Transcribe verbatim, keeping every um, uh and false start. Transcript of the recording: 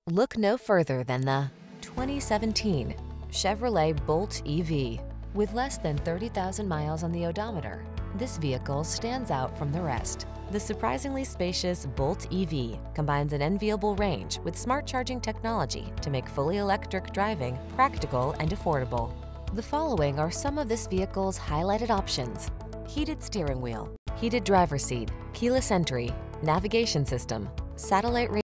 Look no further than the twenty seventeen Chevrolet Bolt E V. With less than thirty thousand miles on the odometer, this vehicle stands out from the rest. The surprisingly spacious Bolt E V combines an enviable range with smart charging technology to make fully electric driving practical and affordable. The following are some of this vehicle's highlighted options: heated steering wheel, heated driver's seat, keyless entry, navigation system, satellite radio,